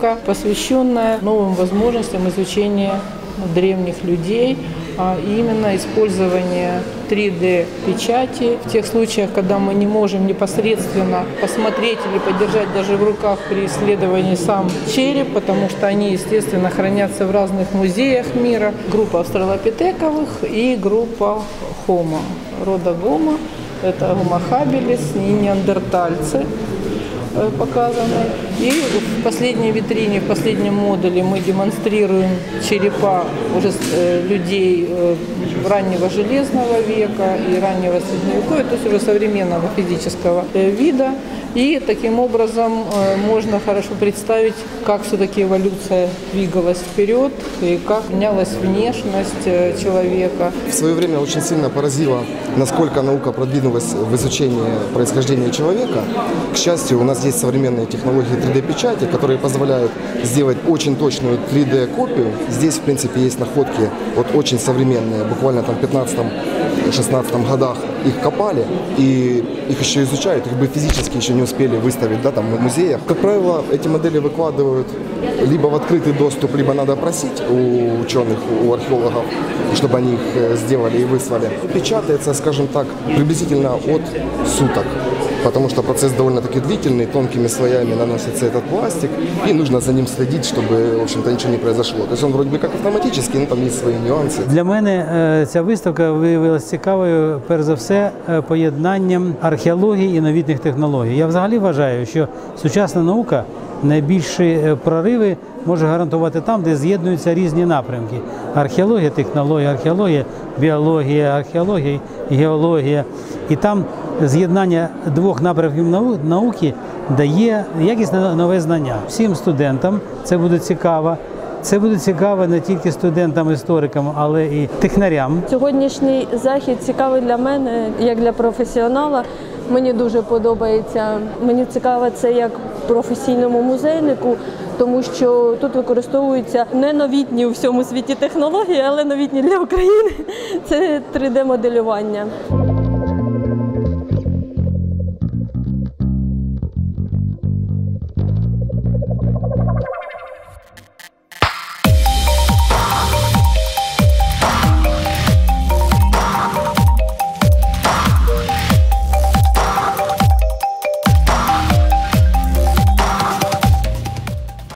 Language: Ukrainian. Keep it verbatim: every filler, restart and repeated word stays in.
выставка, посвященная новым возможностям изучения древних людей, а именно использование три дэ печати в тех случаях, когда мы не можем непосредственно посмотреть или подержать даже в руках при исследовании сам череп, потому что они, естественно, хранятся в разных музеях мира. Группа австралопитековых и группа Homo, рода Homo, это Homo habilis, неандертальцы показаны. И в последней витрине, в последнем модуле мы демонстрируем черепа уже людей раннего железного века и раннего средневековья, то есть уже современного физического вида. И таким образом можно хорошо представить, как все-таки эволюция двигалась вперед и как менялась внешность человека. В свое время очень сильно поразило, насколько наука продвинулась в изучении происхождения человека. К счастью, у нас есть современные технологии три дэ печати, которые позволяют сделать очень точную три дэ копию. Здесь, в принципе, есть находки вот очень современные, буквально там в пятнадцатом-шестнадцатом годах их копали и их еще изучают, их бы физически еще не успели выставить, да, там, в музеях. Как правило, эти модели выкладывают либо в открытый доступ, либо надо просить у ученых, у археологов, чтобы они их сделали и выслали. Печатается, скажем так, приблизительно от суток, потому что процесс довольно-таки длительный, тонкими слоями наносится этот пластик, и нужно за ним следить, чтобы, в общем-то, ничего не произошло. То есть он вроде бы как автоматический, но там есть свої нюанси. Для мене ця виставка виявилася цікавою, перш за все, поєднанням археології і новітніх технологій. Я взагалі вважаю, що сучасна наука найбільші прориви може гарантувати там, де з'єднуються різні напрямки. Археологія, технологія, археологія, біологія, археологія, геологія. І там з'єднання двох напрямків науки дає якісне нове знання. Всім студентам це буде цікаво. Це буде цікаво не тільки студентам-історикам, але і технарям. Сьогоднішній захід цікавий для мене, як для професіонала. Мені дуже подобається. Мені цікаво це як професійному музейнику, тому що тут використовуються не новітні у всьому світі технології, але новітні для України. Це три дэ моделювання.